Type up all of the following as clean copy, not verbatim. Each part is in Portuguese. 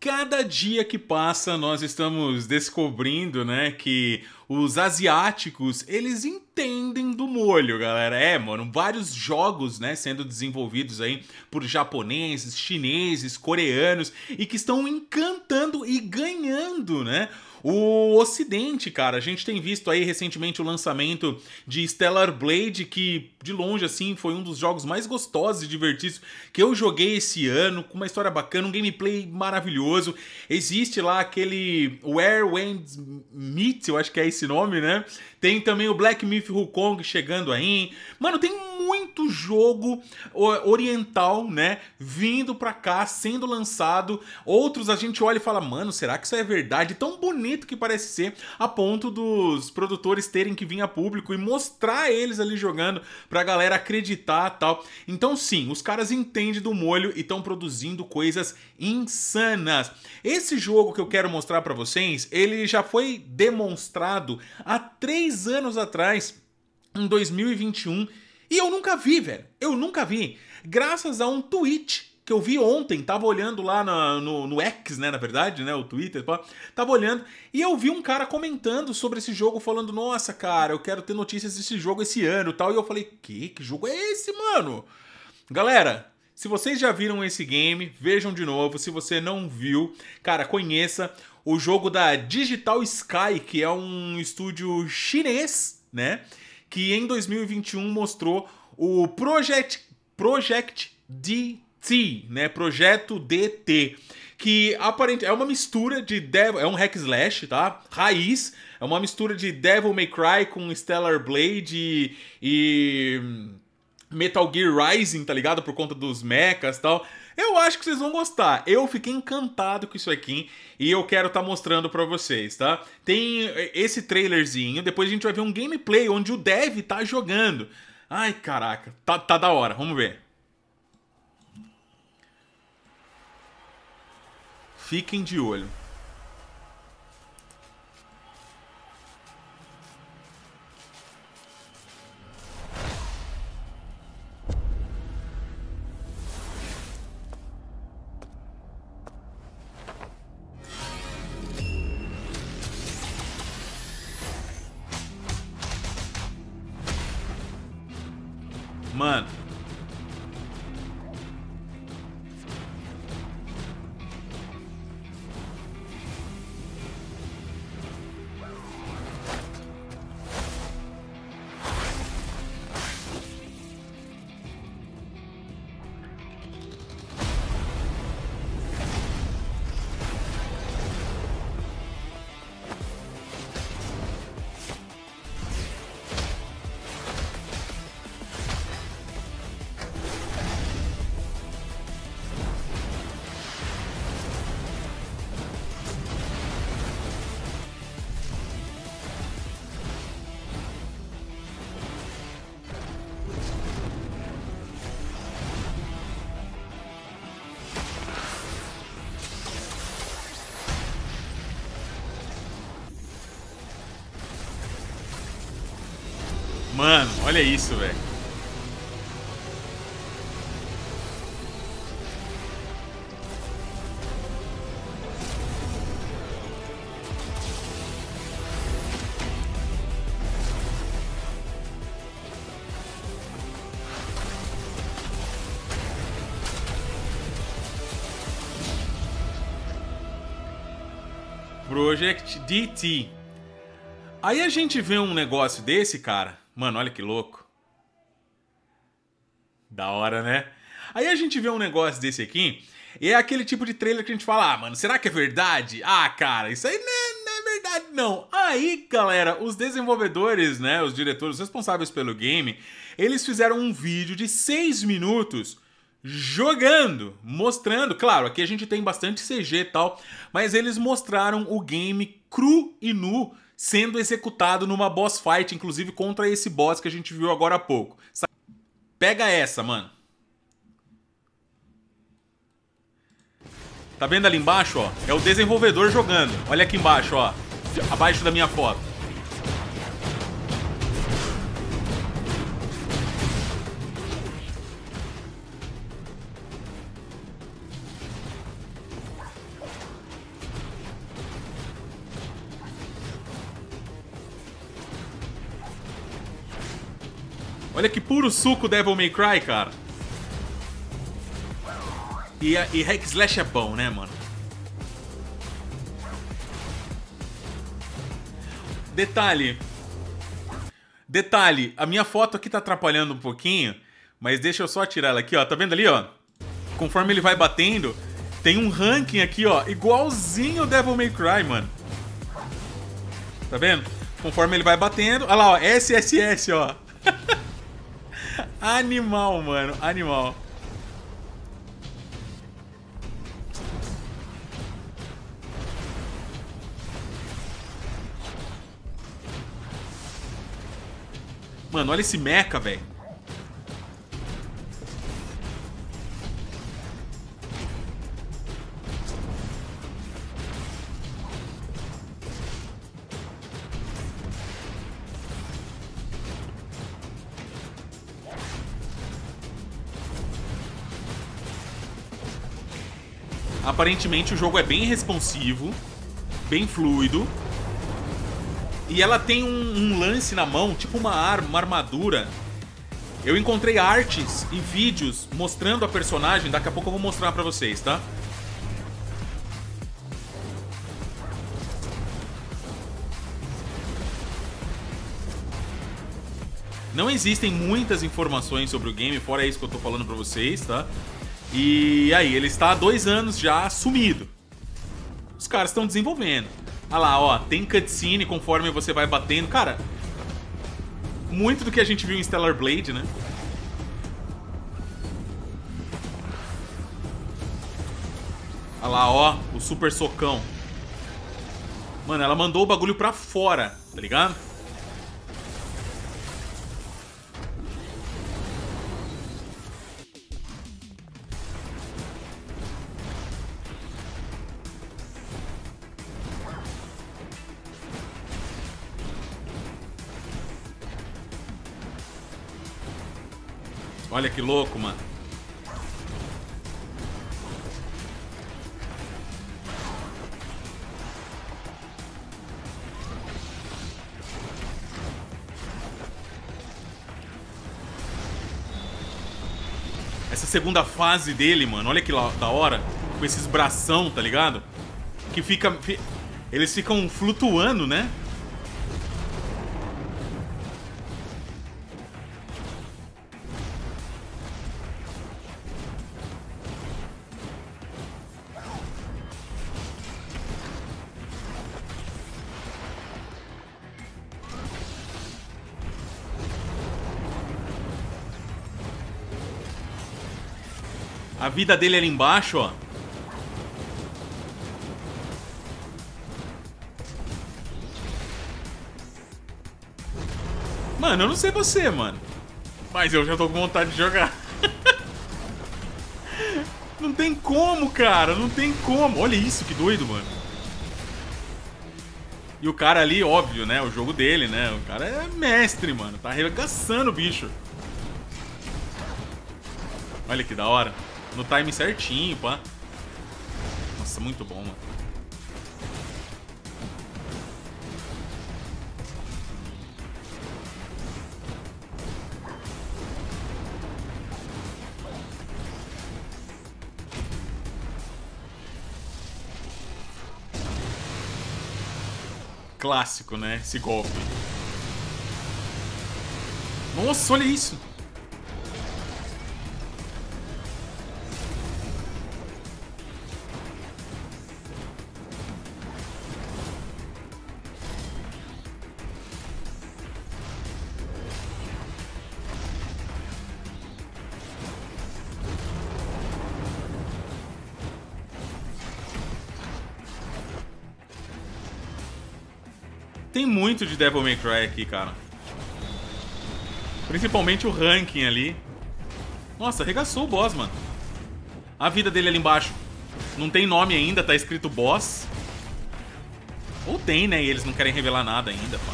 Cada dia que passa, nós estamos descobrindo, né, que os asiáticos, eles entendem do molho, galera. Mano, vários jogos, né, sendo desenvolvidos aí por japoneses, chineses, coreanos e que estão encantando e ganhando, né, o Ocidente, cara. A gente tem visto aí recentemente o lançamento de Stellar Blade, que de longe, assim, foi um dos jogos mais gostosos e divertidos que eu joguei esse ano, com uma história bacana, um gameplay maravilhoso. Existe lá aquele Where Winds Meet, eu acho que é esse nome, né? Tem também o Black Myth Wukong chegando aí. Mano, tem muito jogo oriental, né, vindo pra cá, sendo lançado. Outros a gente olha e fala, mano, será que isso é verdade? Tão bonito que parece ser, a ponto dos produtores terem que vir a público e mostrar eles ali jogando pra galera acreditar e tal. Então sim, os caras entendem do molho e estão produzindo coisas insanas. Esse jogo que eu quero mostrar pra vocês, ele já foi demonstrado há 3 anos atrás, em 2021, e eu nunca vi, velho. Eu nunca vi. Graças a um tweet que eu vi ontem, tava olhando lá no X, né, na verdade, né, o Twitter, tava olhando, e eu vi um cara comentando sobre esse jogo, falando, nossa, cara, eu quero ter notícias desse jogo esse ano e tal, e eu falei, que jogo é esse, mano? Galera, se vocês já viram esse game, vejam de novo. Se você não viu, cara, conheça o jogo da Digital Sky, que é um estúdio chinês, né? Que em 2021 mostrou o Project DT, né? Projeto DT. Que aparentemente é uma mistura de é um hack slash, tá? Raiz. É uma mistura de Devil May Cry com Stellar Blade e Metal Gear Rising, tá ligado? Por conta dos mechas e tal. Eu acho que vocês vão gostar. Eu fiquei encantado com isso aqui e eu quero estar mostrando pra vocês, tá? Tem esse trailerzinho, depois a gente vai ver um gameplay onde o Dev tá jogando. Ai, caraca. Tá da hora, vamos ver. Fiquem de olho. Mano. Mano, olha isso, velho. Project DT. Aí a gente vê um negócio desse, cara. Mano, olha que louco. Da hora, né? Aí a gente vê um negócio desse aqui, e é aquele tipo de trailer que a gente fala, ah, mano, será que é verdade? Ah, cara, isso aí não é verdade, não. Aí, galera, os desenvolvedores, né, os diretores, os responsáveis pelo game, eles fizeram um vídeo de 6 minutos jogando, mostrando, claro, aqui a gente tem bastante CG e tal, mas eles mostraram o game cru e nu sendo executado numa boss fight, inclusive contra esse boss que a gente viu agora há pouco. Pega essa, mano. Tá vendo ali embaixo, ó? É o desenvolvedor jogando. Olha aqui embaixo, ó. Abaixo da minha foto. Olha que puro suco Devil May Cry, cara. E Hack Slash é bom, né, mano? Detalhe, a minha foto aqui tá atrapalhando um pouquinho, mas deixa eu só tirar ela aqui, ó. Tá vendo ali, ó? Conforme ele vai batendo, tem um ranking aqui, ó, igualzinho o Devil May Cry, mano. Tá vendo? Conforme ele vai batendo, olha lá, ó, SSS, ó. Animal, mano, animal. Mano, olha esse mecha, velho. Aparentemente o jogo é bem responsivo, bem fluido. E ela tem um lance na mão, tipo uma arma, uma armadura. Eu encontrei artes e vídeos mostrando a personagem, daqui a pouco eu vou mostrar pra vocês, tá? Não existem muitas informações sobre o game, fora isso que eu tô falando pra vocês, tá? E aí, ele está há 2 anos já sumido. Os caras estão desenvolvendo. Olha lá, ó, tem cutscene conforme você vai batendo. Cara, muito do que a gente viu em Stellar Blade, né? Olha lá, ó, o super socão. Mano, ela mandou o bagulho pra fora, tá ligado? Olha que louco, mano. Essa segunda fase dele, mano, olha que da hora. Com esses bração, tá ligado? Que fica... Eles ficam flutuando, né? A vida dele ali embaixo, ó. Mano, eu não sei você, mano. Mas eu já tô com vontade de jogar. Não tem como, cara. Não tem como. Olha isso, que doido, mano. E o cara ali, óbvio, né? O jogo dele, né? O cara é mestre, mano. Tá arregaçando o bicho. Olha que da hora. No time certinho, pá. Nossa, muito bom, mano. Clássico, né? Esse golpe. Nossa, olha isso. Tem muito de Devil May Cry aqui, cara. Principalmente o ranking ali. Nossa, arregaçou o boss, mano. A vida dele ali embaixo. Não tem nome ainda, tá escrito boss. Ou tem, né? E eles não querem revelar nada ainda, pá.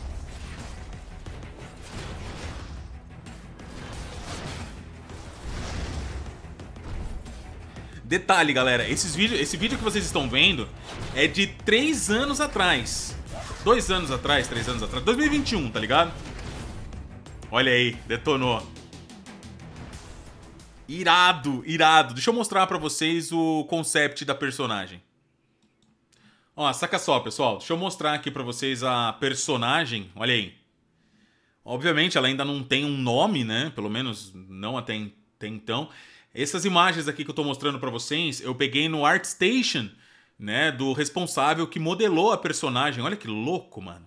Detalhe, galera. Esse vídeo que vocês estão vendo é de 3 anos atrás. 2 anos atrás, 3 anos atrás. 2021, tá ligado? Olha aí, detonou. Irado, irado. Deixa eu mostrar pra vocês o concept da personagem. Ó, saca só, pessoal. Deixa eu mostrar aqui pra vocês a personagem. Olha aí. Obviamente, ela ainda não tem um nome, né? Pelo menos não até então. Essas imagens aqui que eu tô mostrando pra vocês, eu peguei no ArtStation, né? Do responsável que modelou a personagem. Olha que louco, mano.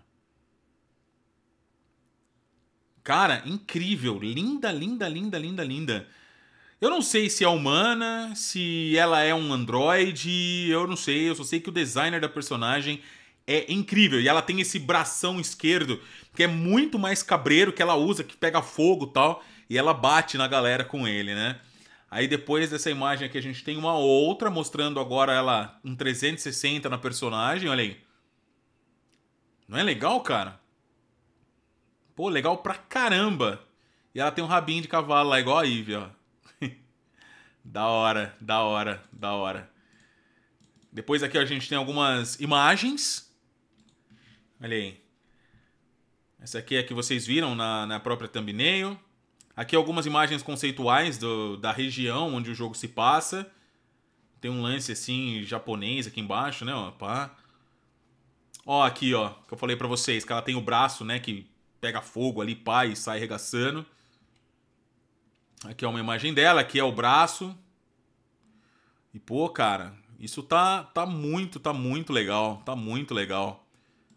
Cara, incrível. Linda, linda, linda, linda, linda. Eu não sei se é humana, se ela é um androide, eu não sei. Eu só sei que o designer da personagem é incrível. E ela tem esse bração esquerdo, que é muito mais cabreiro, que ela usa, que pega fogo e tal. E ela bate na galera com ele, né? Aí depois dessa imagem aqui a gente tem uma outra, mostrando agora ela um 360 na personagem, olha aí. Não é legal, cara? Pô, legal pra caramba. E ela tem um rabinho de cavalo lá, igual a Eve, ó. Da hora, da hora, da hora. Depois aqui ó, a gente tem algumas imagens. Olha aí. Essa aqui é a que vocês viram na própria thumbnail. Aqui algumas imagens conceituais da região onde o jogo se passa. Tem um lance assim japonês aqui embaixo, né? Ó, pá. Ó, aqui, ó, que eu falei pra vocês, que ela tem o braço, né, que pega fogo ali, pá, e sai arregaçando. Aqui é uma imagem dela, aqui é o braço. E, pô, cara, isso tá muito legal. Tá muito legal.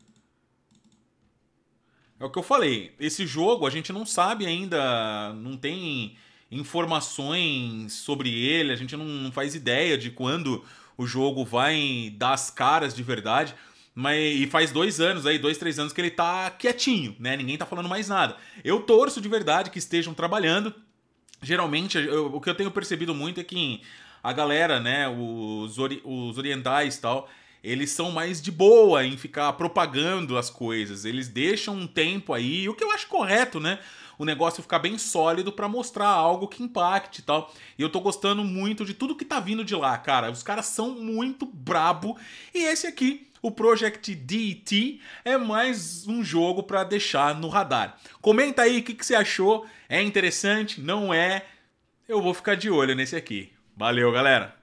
É o que eu falei. Esse jogo a gente não sabe ainda, não tem informações sobre ele, a gente não faz ideia de quando o jogo vai dar as caras de verdade. Mas, e faz 2 anos aí, 2, 3 anos que ele tá quietinho, né? Ninguém tá falando mais nada. Eu torço de verdade que estejam trabalhando. Geralmente, o que eu tenho percebido muito é que a galera, né, os orientais e tal, eles são mais de boa em ficar propagando as coisas. Eles deixam um tempo aí, o que eu acho correto, né? O negócio ficar bem sólido pra mostrar algo que impacte e tal. E eu tô gostando muito de tudo que tá vindo de lá, cara. Os caras são muito brabo. E esse aqui, o Project DT, é mais um jogo pra deixar no radar. Comenta aí o que você achou. É interessante? Não é? Eu vou ficar de olho nesse aqui. Valeu, galera!